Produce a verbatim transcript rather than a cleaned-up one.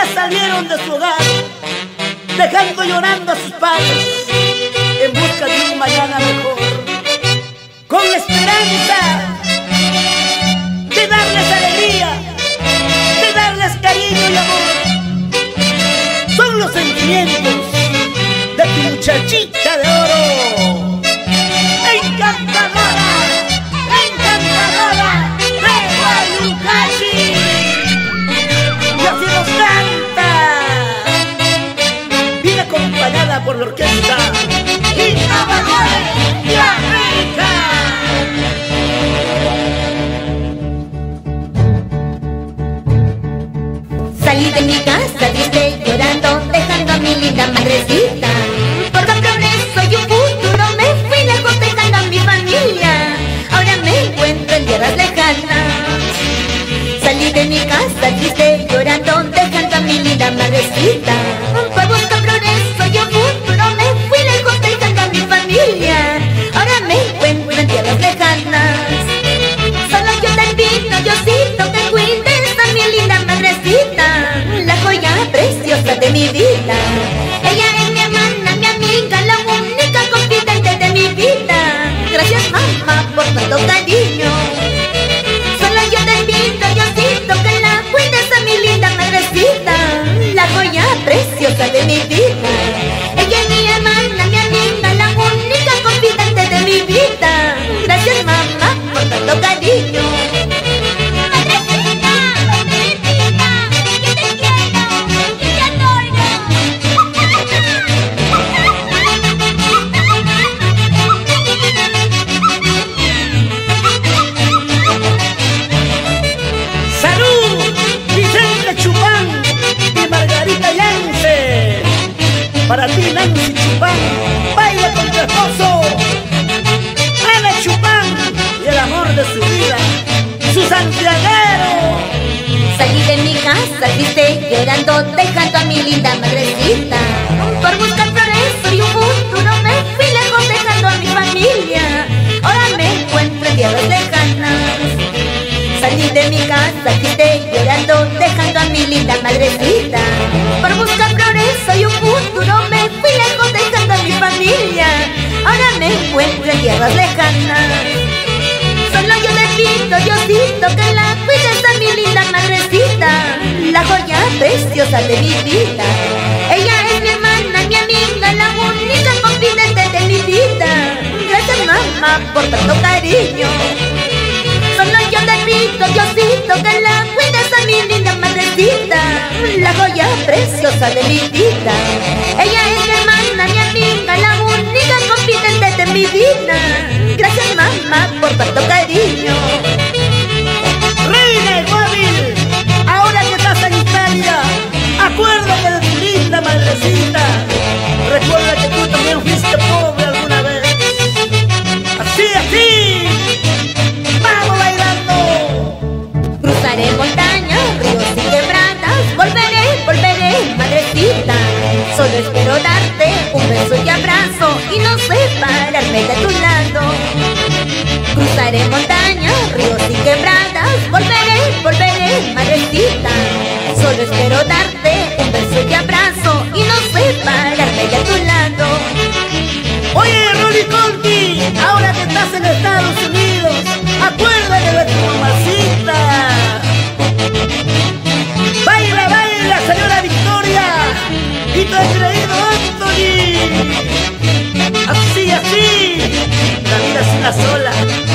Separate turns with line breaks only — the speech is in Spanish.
salieron de su hogar, dejando llorando a sus padres en busca de un mañana mejor, con la esperanza de darles alegría, de darles cariño y amor. Son los sentimientos de tu muchachita de oro. Encantadora, encantadora de Guayucachi. Y así nos canta, viene acompañada por la orquesta Innovadores de América.
Salí de mi casa triste llorando, dejando a mi linda madrecita. Por lo progreso y un futuro me fui lejos dejando a mi familia. Ahora me encuentro en tierras lejanas. Salí de mi casa triste llorando, dejando a mi linda madrecita. Por buscar progreso y un futuro me fui lejos dejando a mi familia. Ahora me encuentro en tierras lejanas. Solo yo te invito, Diosito, que cuides a mi linda madrecita, la joya preciosa de mi vida. Ella es mi hermana, mi amiga, la única confidente de mi vida. Gracias, mamá, por tanto cariño. Solo yo te invito, Diosito, que la cuides a mi linda madrecita, la joya preciosa de mi vida. Ella es mi hermana, mi amiga, la única confidente de mi vida. Gracias, mamá, por tanto cariño.
Para ti, Nancy Chupán, baila con tu esposo Ana Chupán y el amor de su vida, su santiaguero.
Salí de mi casa triste llorando, dejando a mi linda madrecita. Por buscar progreso y un futuro me fui lejos dejando a mi familia. Ahora me encuentro en tierras lejanas. Salí de mi casa triste llorando, dejando a mi linda madrecita. Por buscar progreso y un futuro me fui lejos dejando a mi familia. Ahora me encuentro en tierras lejanas. Solo yo te pido, Diosito, que la cuides a mi linda madrecita, la joya preciosa de mi vida. Ella es mi hermana, mi amiga, la única confidente de mi vida. Gracias, mamá, por tanto cariño. Solo yo te pido, Diosito, que la cuides a mi linda madrecita, la joya preciosa de mi vida. Ella es mi hermana, mi amiga, la única confidente de mi vida. Gracias, mamá, por tanto cariño.
Reina Guavil, ahora que estás en Italia, acuérdate de tu linda madrecita. Recuerda que tú también fuiste pobre alguna vez. Así, así.
Cruzaré montañas, ríos y quebradas, volveré, volveré, madrecita. Solo espero darte un beso y abrazo y no separarme de tu lado. Cruzaré montañas, ríos y quebradas, volveré, volveré, madrecita. Solo espero darte un beso y abrazo y no separarme de tu lado.
Oye, Rolly Conti, ahora que estás en Estados Unidos, acuérdate de tu mamacita. Baila, baila, señora Victoria, y tu querido Anthony. Así, así, la vida es una sola.